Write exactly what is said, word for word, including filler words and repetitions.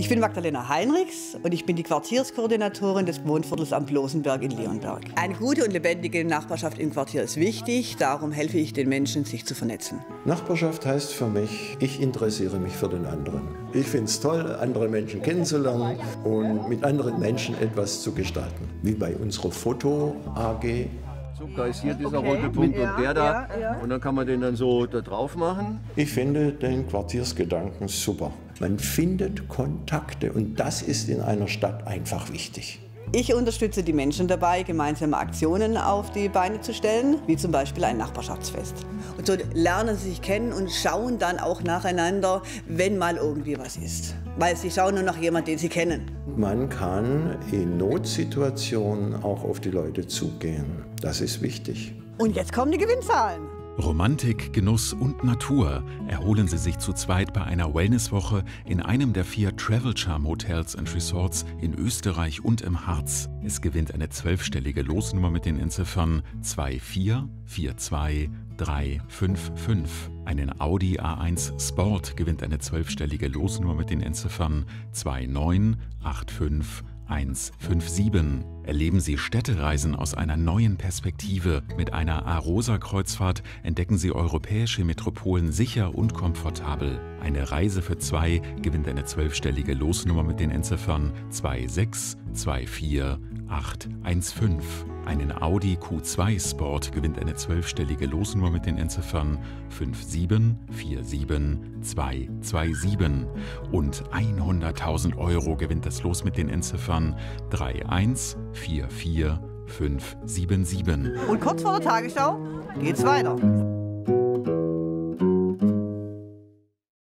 Ich bin Magdalena Heinrichs und ich bin die Quartierskoordinatorin des Wohnviertels am Blosenberg in Leonberg. Eine gute und lebendige Nachbarschaft im Quartier ist wichtig, darum helfe ich den Menschen, sich zu vernetzen. Nachbarschaft heißt für mich, ich interessiere mich für den anderen. Ich finde es toll, andere Menschen kennenzulernen und mit anderen Menschen etwas zu gestalten. Wie bei unserer Foto-A G. So, da ist hier dieser Okay. rote Punkt Ja, und der da. ja, ja. Und dann kann man den dann so da drauf machen. Ich finde den Quartiersgedanken super. Man findet Kontakte und das ist in einer Stadt einfach wichtig. Ich unterstütze die Menschen dabei, gemeinsame Aktionen auf die Beine zu stellen, wie zum Beispiel ein Nachbarschaftsfest. Und so lernen sie sich kennen und schauen dann auch nacheinander, wenn mal irgendwie was ist. Weil sie schauen nur nach jemandem, den sie kennen. Man kann in Notsituationen auch auf die Leute zugehen. Das ist wichtig. Und jetzt kommen die Gewinnzahlen. Romantik, Genuss und Natur erholen Sie sich zu zweit bei einer Wellnesswoche in einem der vier Travel Charm Hotels and Resorts in Österreich und im Harz. Es gewinnt eine zwölfstellige Losnummer mit den Endziffern zwei vier vier zwei drei fünf fünf. Einen Audi A eins Sport gewinnt eine zwölfstellige Losnummer mit den Endziffern zwei neun acht fünf eins fünf sieben. Erleben Sie Städtereisen aus einer neuen Perspektive. Mit einer Arosa-Kreuzfahrt entdecken Sie europäische Metropolen sicher und komfortabel. Eine Reise für zwei gewinnt eine zwölfstellige Losnummer mit den Endziffern zwei sechs zwei vier acht eins fünf. Einen Audi Q zwei Sport gewinnt eine zwölfstellige Losnummer mit den Endziffern fünf sieben vier sieben zwei zwei sieben. Und hunderttausend Euro gewinnt das Los mit den Endziffern drei eins vier vier fünf sieben sieben. Und kurz vor der Tagesschau geht's weiter.